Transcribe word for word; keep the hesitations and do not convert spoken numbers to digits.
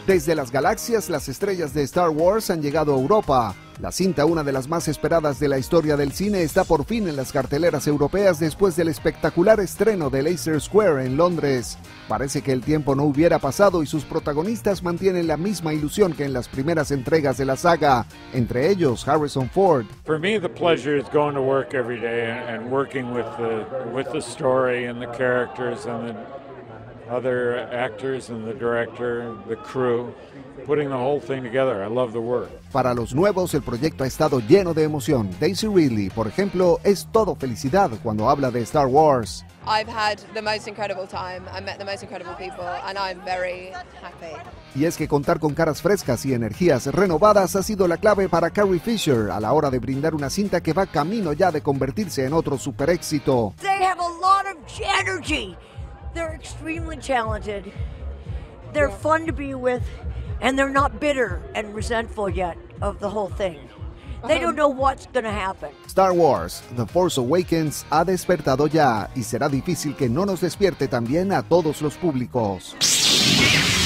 Desde las galaxias, las estrellas de Star Wars han llegado a Europa. La cinta, una de las más esperadas de la historia del cine, está por fin en las carteleras europeas después del espectacular estreno de Leicester Square en Londres. Parece que el tiempo no hubiera pasado y sus protagonistas mantienen la misma ilusión que en las primeras entregas de la saga, entre ellos Harrison Ford. For me, the pleasure is going to work every day and working with the with the story and the characters and the other actors and the director, the crew, putting the whole thing together. I love the work. Para los nuevos, el proyecto ha estado lleno de emoción. Daisy Ridley, por ejemplo, es todo felicidad cuando habla de Star Wars. I've had the most incredible time. I met the most incredible people and I'm very happy. Y es que contar con caras frescas y energías renovadas ha sido la clave para Carrie Fisher a la hora de brindar una cinta que va camino ya de convertirse en otro super éxito. They have a lot of energy. They're extremely talented. They're fun to be with, and they're not bitter and resentful yet of the whole thing. They don't know what's going to happen. Star Wars, The Force Awakens ha despertado ya y será difícil que no nos despierte también a todos los públicos.